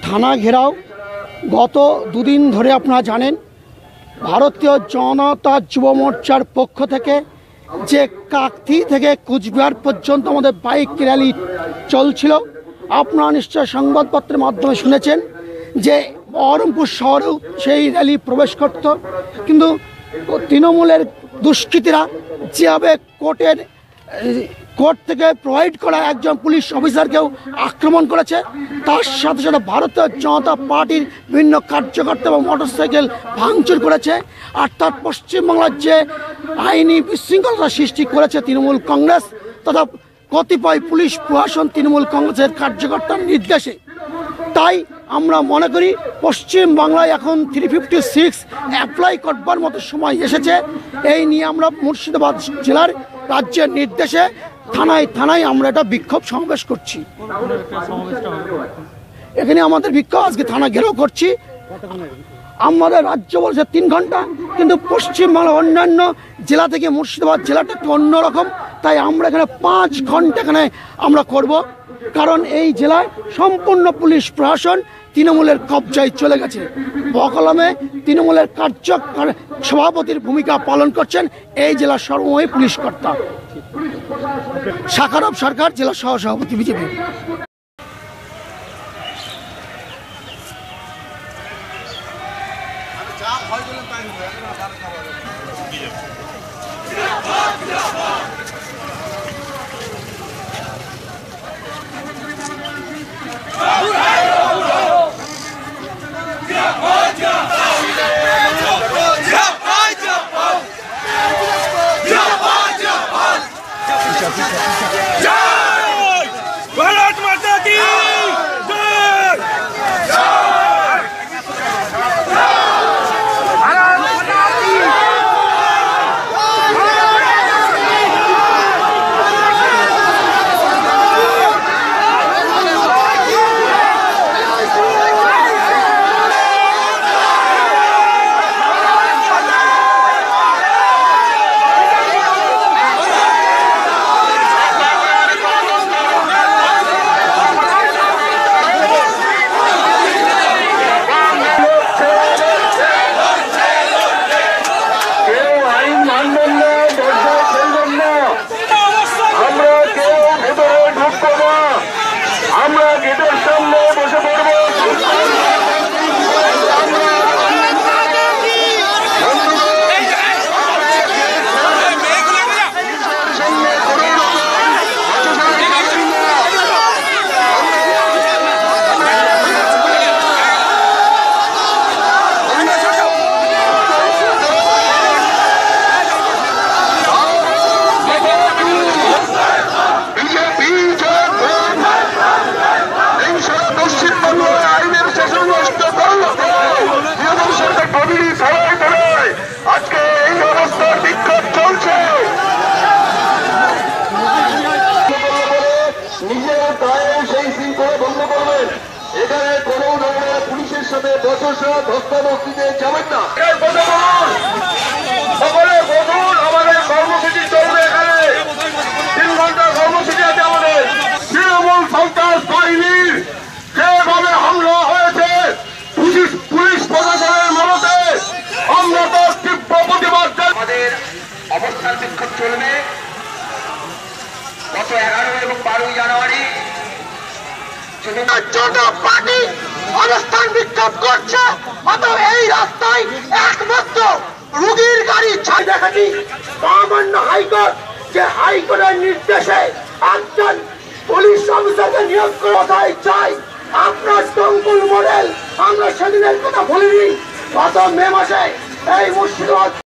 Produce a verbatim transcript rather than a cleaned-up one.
থানা ঘেরাও গত দুদিন ধরে আপনারা জানেন ভারতীয় জনতা যুব মোর্চার পক্ষ থেকে যে কাকথি থেকে কুচবিহার পর্যন্ত আমাদের বাইক র্যালি চলছিল। আপনারা নিশ্চয় সংবাদপত্রের মাধ্যমে শুনেছেন যে বহরমপুর শহরেও সেই র্যালি প্রবেশ করত, কিন্তু তৃণমূলের দুষ্কৃতীরা যেভাবে কোর্টের কোর্ট থেকে প্রোভাইড করা একজন পুলিশ অফিসারকেও আক্রমণ করেছে, তার সাথে সাথে ভারতীয় জনতা পার্টির বিভিন্ন কার্যকর্তা এবং মোটরসাইকেল ভাঙচুর করেছে। অর্থাৎ পশ্চিমবাংলার যে আইনি বিশৃঙ্খলতা সৃষ্টি করেছে তৃণমূল কংগ্রেস তথা কতিপয় পুলিশ প্রশাসন তৃণমূল কংগ্রেসের কার্যকর্তার নির্দেশে। তাই আমরা মনে করি পশ্চিম বাংলায় এখন থ্রি ফিফটি সিক্স অ্যাপ্লাই করবার মতো সময় এসেছে। এই নিয়ে আমরা মুর্শিদাবাদ জেলার রাজ্যের নির্দেশে থানায় থানায় আমরা এটা বিক্ষোভ সমাবেশ করছি। এখানে আমাদের বিক্ষোভ আজকে থানা ঘেরাও করছি। আমাদের রাজ্য বলছে তিন ঘন্টা, কিন্তু পশ্চিমবাংলার অন্যান্য জেলা থেকে মুর্শিদাবাদ জেলাটা একটু অন্যরকম, তাই আমরা এখানে পাঁচ ঘন্টা এখানে আমরা করব। কারণ এই জেলায় সম্পূর্ণ পুলিশ প্রশাসন তৃণমূলের কবজায় চলে গেছে। বকলমে তৃণমূলের কার্য সভাপতির ভূমিকা পালন করছেন এই জেলার সর্বময় পুলিশ কর্তা শাখারব সরকার, জেলা সহ সভাপতি বিজেপি। भारत माता की ধস্তাধস্তিতে যাবেন না। সকলে বলুন, আমাদের কর্মসূচি চলবে। এখানে তিন ঘন্টার কর্মসূচি আছে আমাদের। তৃণমূল সন্ত্রাস বাহিনীর যেভাবে হামলা হয়েছে পুলিশ পুলিশ প্রশাসনের মদতে আমরা তো তীব্র প্রতিবাদ। আমাদের অবস্থান বিক্ষোভ চলবে গত এগারো এবং বারোই জানুয়ারি পার্টি অবস্থান বিক্ষোভ করছে। অতএব এই রাস্তায় একমাত্র রুগীর গাড়ি ছাড় দেখাচ্ছি। মহামান্য হাইকোর্ট যে হাইকোর্টের নির্দেশে একজন পুলিশ অফিসারকে নিয়োগ করাই চাই। আপনার টঙ্কুল মডেল আমরা সেদিনের কথা বলিনি। গত মে মাসে এই মুর্শিদাবাদ